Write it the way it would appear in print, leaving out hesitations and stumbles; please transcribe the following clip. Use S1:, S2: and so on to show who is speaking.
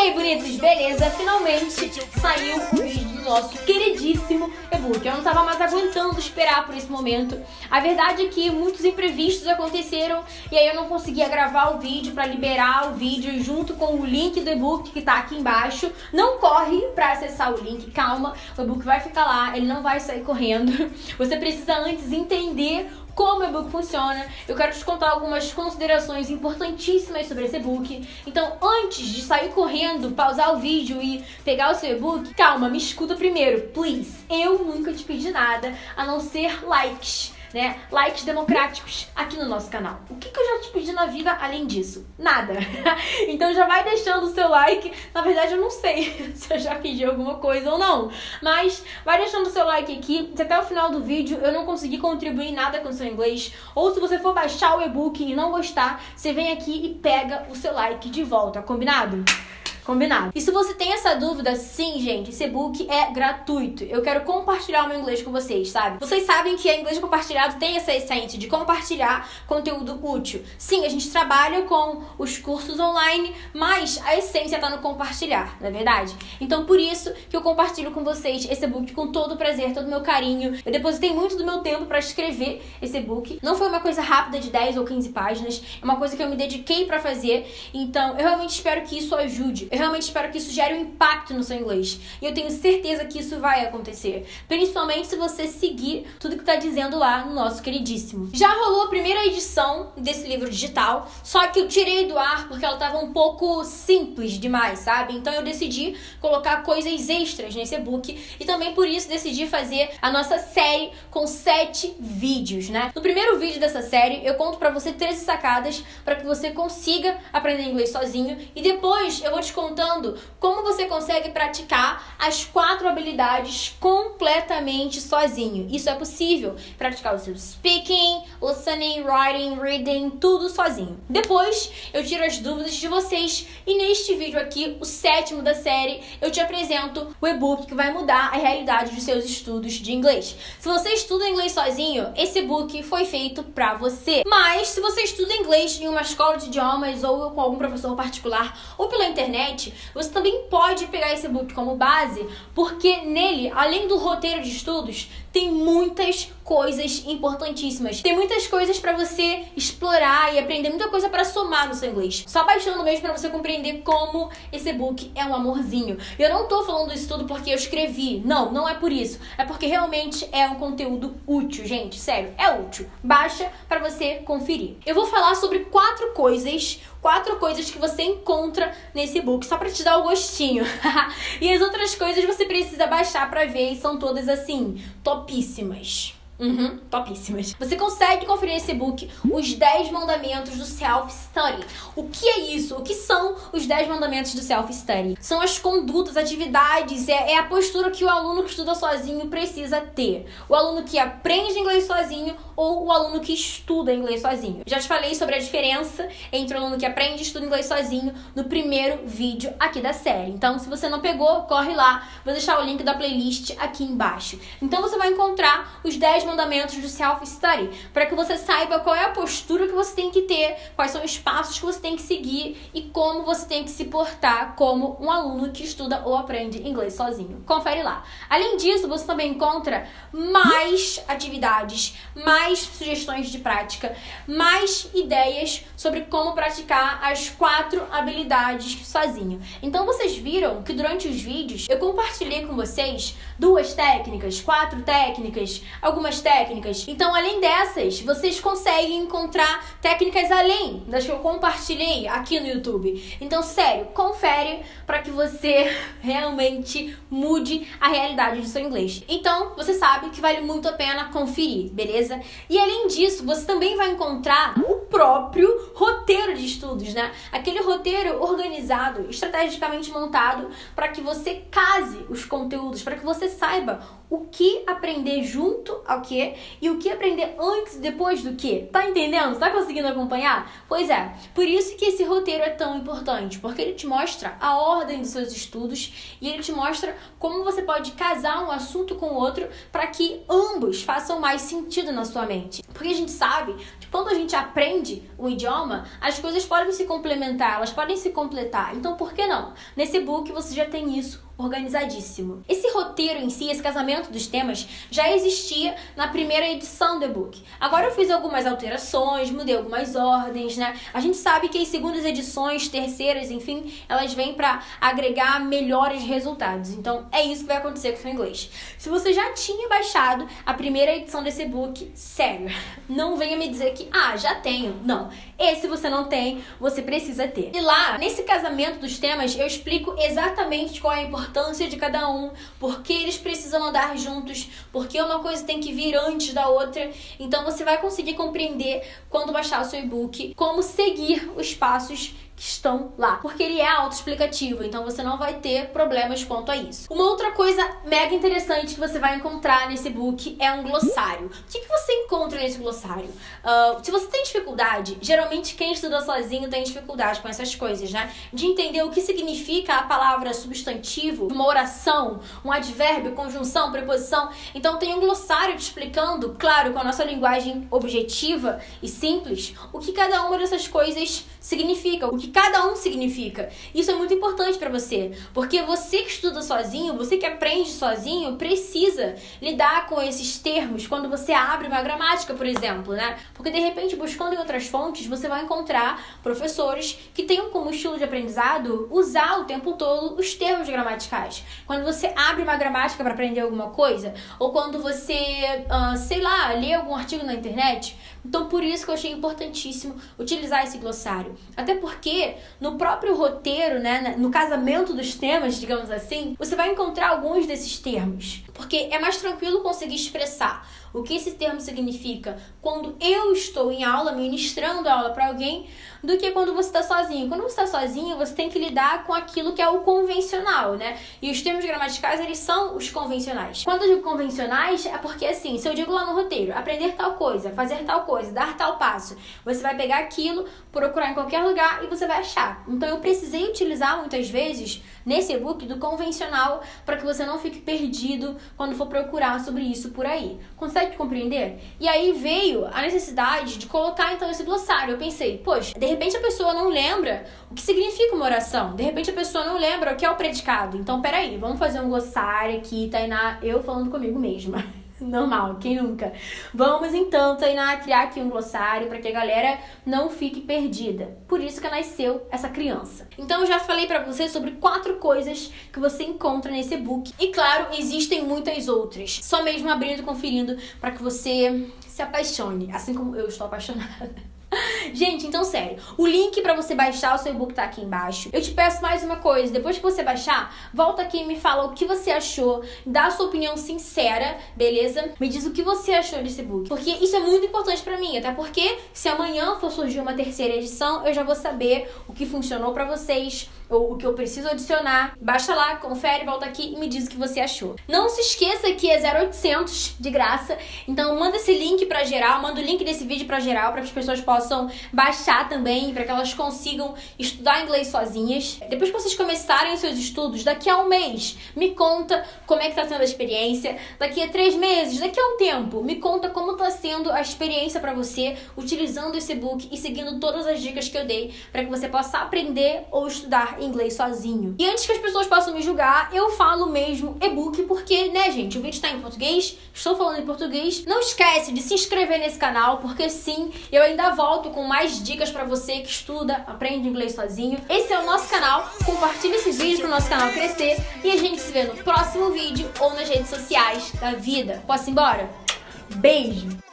S1: aí, bonitos, beleza? Finalmente saiu o vídeo do nosso queridíssimo e-book. Eu não tava mais aguentando esperar por esse momento. A verdade é que muitos imprevistos aconteceram e aí eu não conseguia gravar o vídeo pra liberar o vídeo junto com o link do e-book que tá aqui embaixo. Não corre pra acessar o link, calma, o e-book vai ficar lá, ele não vai sair correndo. Você precisa antes entender como o e-book funciona. Eu quero te contar algumas considerações importantíssimas sobre esse e-book. Então, antes de sair correndo, pausar o vídeo e pegar o seu e-book, calma, me escuta primeiro, please. Eu nunca te pedi nada a não ser likes, né? Likes democráticos aqui no nosso canal. O que eu já te pedi na vida além disso? Nada. Então já vai deixando o seu like. Na verdade eu não sei se eu já pedi alguma coisa ou não, mas vai deixando o seu like aqui. Se até o final do vídeo eu não conseguir contribuir nada com o seu inglês, ou se você for baixar o e-book e não gostar, você vem aqui e pega o seu like de volta, combinado? Combinado. E se você tem essa dúvida, sim, gente, esse e-book é gratuito. Eu quero compartilhar o meu inglês com vocês, sabe? Vocês sabem que a Inglês Compartilhado tem essa essência de compartilhar conteúdo útil. Sim, a gente trabalha com os cursos online, mas a essência tá no compartilhar, não é verdade? Então, por isso que eu compartilho com vocês esse e-book com todo o prazer, todo o meu carinho. Eu depositei muito do meu tempo pra escrever esse e-book. Não foi uma coisa rápida de 10 ou 15 páginas, é uma coisa que eu me dediquei pra fazer. Então, eu realmente espero que isso ajude. Eu realmente espero que isso gere um impacto no seu inglês. E eu tenho certeza que isso vai acontecer. Principalmente se você seguir tudo que tá dizendo lá no nosso queridíssimo. Já rolou a primeira edição desse livro digital, só que eu tirei do ar porque ela tava um pouco simples demais, sabe? Então eu decidi colocar coisas extras nesse e-book e também por isso decidi fazer a nossa série com 7 vídeos, né? No primeiro vídeo dessa série, eu conto pra você 13 sacadas para que você consiga aprender inglês sozinho e depois eu vou te contando como você consegue praticar as 4 habilidades completamente sozinho. Isso é possível. Praticar o seu speaking, listening, writing, reading, tudo sozinho. Depois, eu tiro as dúvidas de vocês e neste vídeo aqui, o 7º da série, eu te apresento o e-book que vai mudar a realidade dos seus estudos de inglês. Se você estuda inglês sozinho, esse e-book foi feito pra você. Mas, se você estuda inglês em uma escola de idiomas ou com algum professor particular ou pela internet, você também pode pegar esse e-book como base, porque nele, além do roteiro de estudos, tem muitas coisas importantíssimas. Tem muitas coisas pra você explorar e aprender, muita coisa pra somar no seu inglês. Só baixando mesmo pra você compreender como esse e-book é um amorzinho. Eu não tô falando isso tudo porque eu escrevi. Não, não é por isso. É porque realmente é um conteúdo útil, gente. Sério, é útil. Baixa pra você conferir. Eu vou falar sobre 4 coisas que você encontra nesse e-book, só pra te dar o gostinho. E as outras coisas você precisa baixar pra ver e são todas assim, topíssimas. Topíssimas. Você consegue conferir nesse e-book os 10 mandamentos do self-study. O que é isso? O que são os 10 mandamentos do self-study? São as condutas, atividades, é a postura que o aluno que estuda sozinho precisa ter. O aluno que aprende inglês sozinho ou o aluno que estuda inglês sozinho. Já te falei sobre a diferença entre o aluno que aprende e estuda inglês sozinho no primeiro vídeo aqui da série. Então, se você não pegou, corre lá. Vou deixar o link da playlist aqui embaixo. Então, você vai encontrar os 10 mandamentos do self-study, para que você saiba qual é a postura que você tem que ter, quais são os passos que você tem que seguir e como você tem que se portar como um aluno que estuda ou aprende inglês sozinho. Confere lá. Além disso, você também encontra mais atividades, mais sugestões de prática, mais ideias sobre como praticar as 4 habilidades sozinho. Então vocês viram que durante os vídeos eu compartilhei com vocês 2 técnicas, 4 técnicas, algumas técnicas. Então, além dessas, vocês conseguem encontrar técnicas além das que eu compartilhei aqui no YouTube. Então, sério, confere para que você realmente mude a realidade do seu inglês. Então, você sabe que vale muito a pena conferir, beleza? E além disso, você também vai encontrar o próprio roteiro de estudos, né? Aquele roteiro organizado, estrategicamente montado para que você case os conteúdos, para que você saiba o que aprender junto ao quê e o que aprender antes e depois do quê. Tá entendendo? Tá conseguindo acompanhar? Pois é, por isso que esse roteiro é tão importante, porque ele te mostra a ordem dos seus estudos e ele te mostra como você pode casar um assunto com o outro para que ambos façam mais sentido na sua mente. Porque a gente sabe que quando a gente aprende um idioma, as coisas podem se complementar, elas podem se completar. Então, por que não? Nesse e-book você já tem isso organizadíssimo. Esse roteiro em si, esse casamento dos temas, já existia na primeira edição do e-book. Agora eu fiz algumas alterações, mudei algumas ordens, né? A gente sabe que as segundas edições, terceiras, enfim, elas vêm para agregar melhores resultados. Então, é isso que vai acontecer com o inglês. Se você já tinha baixado a primeira edição desse e-book, sério, não venha me dizer que, já tenho. Não. Esse você não tem, você precisa ter. E lá, nesse casamento dos temas, eu explico exatamente qual é a importância de cada um, por que eles precisam andar juntos, porque uma coisa tem que vir antes da outra. Então você vai conseguir compreender, quando baixar o seu e-book, como seguir os passos que estão lá, porque ele é autoexplicativo, então você não vai ter problemas quanto a isso. Uma outra coisa mega interessante que você vai encontrar nesse e-book é um glossário. O que você encontra nesse glossário? Se você tem dificuldade, geralmente quem estuda sozinho tem dificuldade com essas coisas, né? De entender o que significa a palavra substantivo, uma oração, um advérbio, conjunção, preposição. Então tem um glossário te explicando, claro, com a nossa linguagem objetiva e simples, o que cada uma dessas coisas significa, o que cada um significa. Isso é muito importante para você, porque você que estuda sozinho, você que aprende sozinho, precisa lidar com esses termos quando você abre uma gramática, por exemplo, né? Porque de repente, buscando em outras fontes, você vai encontrar professores que tenham como estilo de aprendizado usar o tempo todo os termos gramaticais. Quando você abre uma gramática para aprender alguma coisa, ou quando você, lê algum artigo na internet. Então, por isso que eu achei importantíssimo utilizar esse glossário. Até porque, no próprio roteiro, né, no casamento dos temas, digamos assim, você vai encontrar alguns desses termos. Porque é mais tranquilo conseguir expressar o que esse termo significa quando eu estou em aula, ministrando a aula para alguém, do que quando você está sozinho. Quando você está sozinho, você tem que lidar com aquilo que é o convencional, né? E os termos gramaticais, eles são os convencionais. Quando eu digo convencionais, é porque, assim, se eu digo lá no roteiro, aprender tal coisa, fazer tal coisa, dar tal passo, você vai pegar aquilo, procurar em qualquer lugar e você vai achar. Então, eu precisei utilizar, muitas vezes, nesse e-book, do convencional, para que você não fique perdido quando for procurar sobre isso por aí. Consegue compreender? E aí veio a necessidade de colocar, então, esse glossário. Eu pensei, poxa, de repente a pessoa não lembra o que significa uma oração. De repente a pessoa não lembra o que é o predicado. Então, peraí, vamos fazer um glossário aqui, Tainá, eu falando comigo mesma. Normal, quem nunca? Vamos então, Tainá, criar aqui um glossário para que a galera não fique perdida. Por isso que nasceu essa criança. Então eu já falei para você sobre 4 coisas que você encontra nesse e-book. E claro, existem muitas outras. Só mesmo abrindo e conferindo para que você se apaixone, assim como eu estou apaixonada. Gente, então sério, o link pra você baixar o seu e-book tá aqui embaixo. Eu te peço mais uma coisa, depois que você baixar, volta aqui e me fala o que você achou, dá a sua opinião sincera, beleza? Me diz o que você achou desse e-book, porque isso é muito importante pra mim, até porque se amanhã for surgir uma terceira edição, eu já vou saber o que funcionou pra vocês, ou o que eu preciso adicionar. Baixa lá, confere, volta aqui e me diz o que você achou. Não se esqueça que é 0800 de graça, então manda esse link pra geral, manda o link desse vídeo pra geral, pra que as pessoas possam baixar também, para que elas consigam estudar inglês sozinhas. Depois que vocês começarem os seus estudos, daqui a um mês, me conta como é que tá sendo a experiência. Daqui a 3 meses, daqui a um tempo, me conta como tá sendo a experiência para você utilizando esse e-book e seguindo todas as dicas que eu dei para que você possa aprender ou estudar inglês sozinho. E antes que as pessoas possam me julgar, eu falo mesmo e-book porque, né, gente, o vídeo tá em português, estou falando em português. Não esquece de se inscrever nesse canal, porque sim, eu ainda volto com mais dicas pra você que estuda, aprende inglês sozinho. Esse é o nosso canal, compartilha esse vídeo pro nosso canal crescer e a gente se vê no próximo vídeo ou nas redes sociais da vida. Posso ir embora? Beijo!